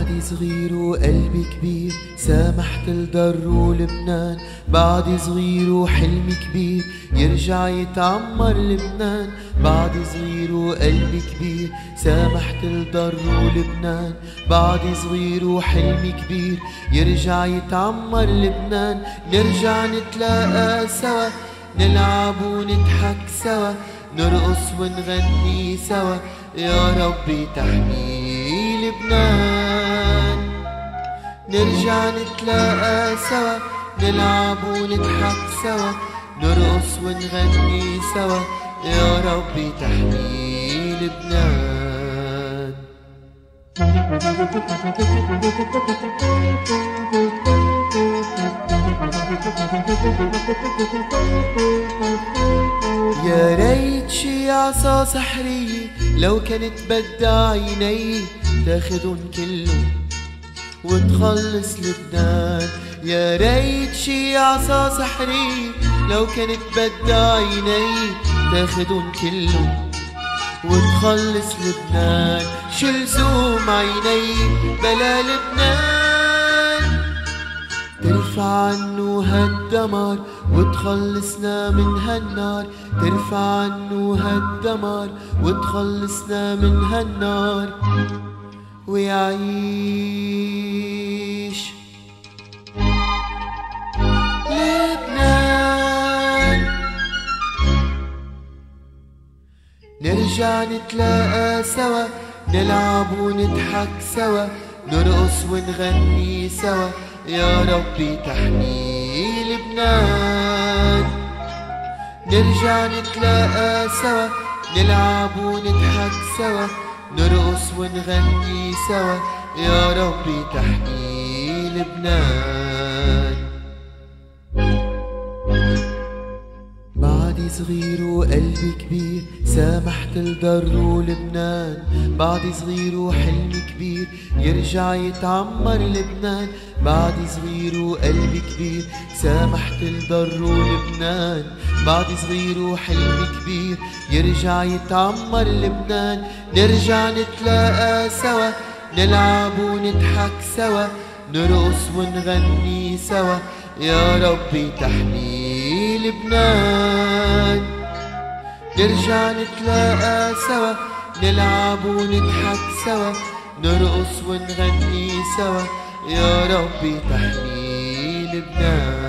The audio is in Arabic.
بعدي صغير وقلبي كبير، سامحت لضر ولبنان. بعدي صغير وحلمي كبير، يرجع يتعمر لبنان. بعدي صغير وقلبي كبير، سامحت لضر ولبنان. بعدي صغير وحلمي كبير، يرجع يتعمر لبنان. نرجع نتلاقى سوا، نلعب ونضحك سوا، نرقص ونغني سوا، يا ربي تحمي لبنان. نرجع نتلاقى سوا، نلعب ونضحك سوا، نرقص ونغني سوا، يا ربي تحمي لبنان. يا ريت شي عصا سحرية لو كانت بدها عيني، تاخدن كلن وتخلص لبنان. يا ريت شي عصا سحرية لو كانت بدها عيني، تاخدن كلن وتخلص لبنان. شو لزوم عيني بلا لبنان، ترفع عنه هالدمار وتخلصنا من هالنار. ترفع عنه هالدمار وتخلصنا من هالنار، ويعيش لبنان. نرجع نتلاقى سوا، نلعب ونضحك سوا، نرقص ونغني سوا، يا ربي تحمي لبنان. نرجع نتلاقى سوا، نلعب ونضحك سوا، نرقص ونغني سوا، يا ربي تحمي لبنان. بعدي صغير وقلبي كبير، سامحت لضر ولبنان. بعدي صغير وحلمي كبير، يرجع يتعمر لبنان. بعدي صغير وقلبي كبير، سامحت لضر ولبنان. بعدي صغير وحلمي كبير، يرجع يتعمر لبنان. نرجع نتلاقى سوا، نلعب ونضحك سوا، نرقص ونغني سوا، يا ربي تحمي لبنان. نرجع نتلاقى سوا، نلعب ونضحك سوا، نرقص ونغني سوا، يا ربي تحمي لبنان.